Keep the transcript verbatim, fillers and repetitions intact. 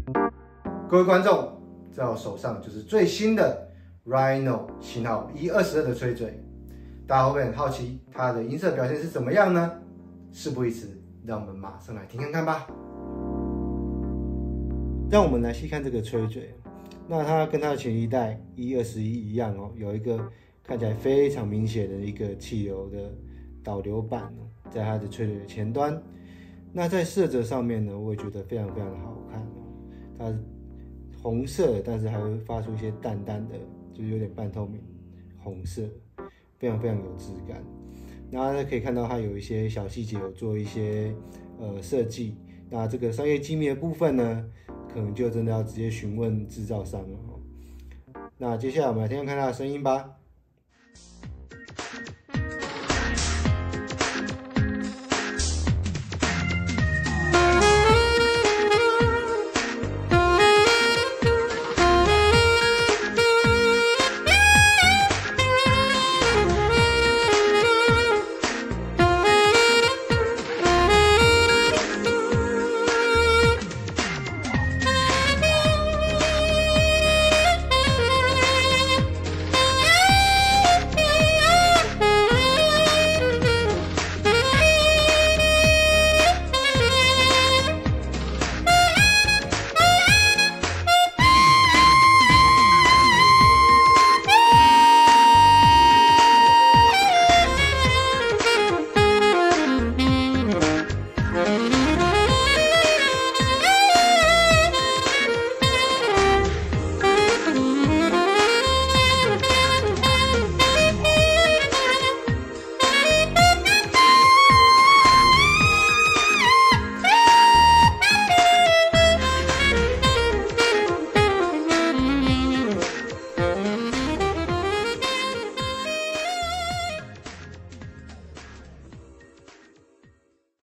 各位观众，在我手上就是最新的 Rhino 型号 E 二十二的吹嘴，大家会不会很好奇它的音色表现是怎么样呢？事不宜迟，让我们马上来听看看吧。让我们来细看这个吹嘴，那它跟它的前一代 E 二十一一样哦，有一个看起来非常明显的一个气流的导流板哦，在它的吹嘴的前端。那在色泽上面呢，我也觉得非常非常的好看哦，它是红色，但是还会发出一些淡淡的，就是有点半透明红色，非常非常有质感。那大家可以看到它有一些小细节有做一些呃设计。那这个商业机密的部分呢，可能就真的要直接询问制造商了哦。那接下来我们来听听看它的声音吧。